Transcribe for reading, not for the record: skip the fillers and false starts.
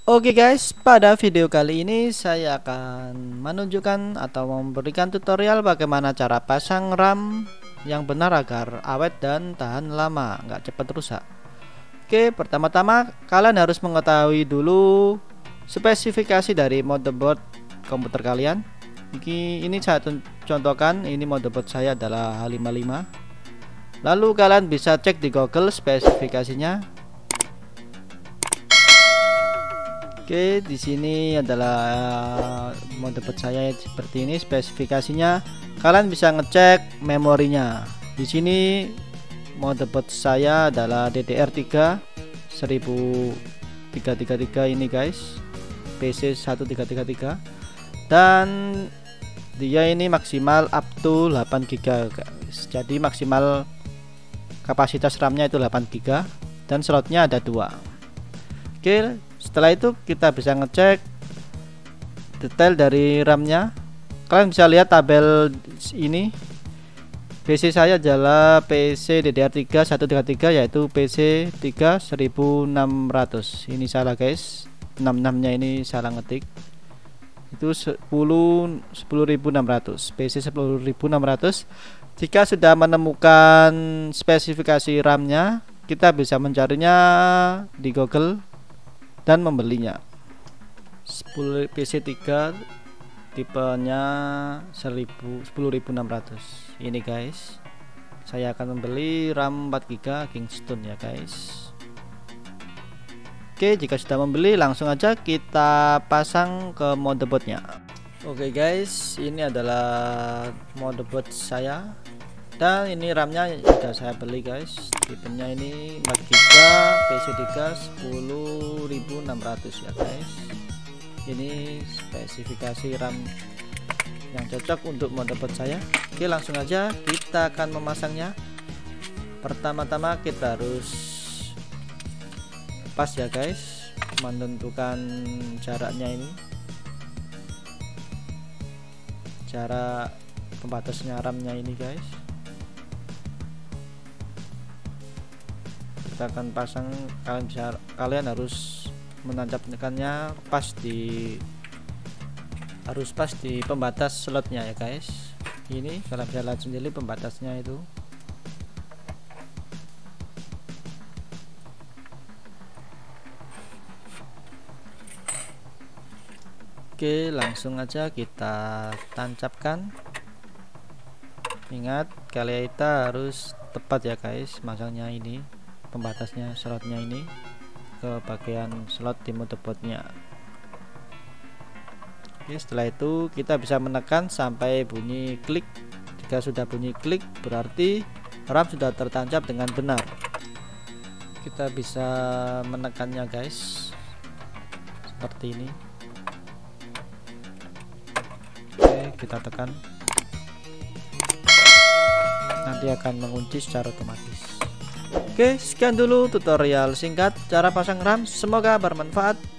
Oke guys, pada video kali ini saya akan menunjukkan atau memberikan tutorial bagaimana cara pasang RAM yang benar agar awet dan tahan lama, nggak cepat rusak. Oke, pertama-tama kalian harus mengetahui dulu spesifikasi dari motherboard komputer kalian. Ini saya contohkan, ini motherboard saya adalah H55. Lalu kalian bisa cek di Google spesifikasinya. Oke, di sini adalah motherboard saya seperti ini spesifikasinya. Kalian bisa ngecek memorinya. Di sini motherboard saya adalah DDR3 10333 ini guys, PC 1333, dan dia ini maksimal up to 8 GB guys. Jadi maksimal kapasitas RAM-nya itu 8 GB dan slotnya ada 2. Oke, setelah itu kita bisa ngecek detail dari RAM-nya. Kalian bisa lihat tabel ini. PC saya adalah PC DDR3 133, yaitu PC 3 1600. Ini salah guys, 66-nya ini salah ngetik. Itu 10600, PC 10600. Jika sudah menemukan spesifikasi RAM-nya, kita bisa mencarinya di Google dan membelinya. PC 3 tipenya 10600 ini guys. Saya akan membeli RAM 4 GB Kingston ya guys. Oke, jika sudah membeli langsung aja kita pasang ke motherboardnya. Oke guys, ini adalah motherboard saya, dan ini RAM-nya sudah saya beli guys. Tipenya ini 4 GB, PC3 10600 ya guys. Ini spesifikasi RAM yang cocok untuk motherboard saya. Oke, langsung aja kita akan memasangnya. Pertama-tama kita harus pas ya guys, menentukan jaraknya ini, jarak pembatasnya RAM-nya ini guys. Kita akan pasang, kalian harus menancapkannya harus pas di pembatas slotnya ya guys. Ini kalian bisa lihat sendiri pembatasnya itu. Oke, langsung aja kita tancapkan. Ingat, kalian harus tepat ya guys masangnya ini, pembatasnya slotnya ini ke bagian slot di motherboardnya. Oke, setelah itu kita bisa menekan sampai bunyi klik. Jika sudah bunyi klik berarti RAM sudah tertancap dengan benar. Kita bisa menekannya guys seperti ini. Oke, kita tekan, nanti akan mengunci secara otomatis. Oke, sekian dulu tutorial singkat cara pasang RAM, semoga bermanfaat.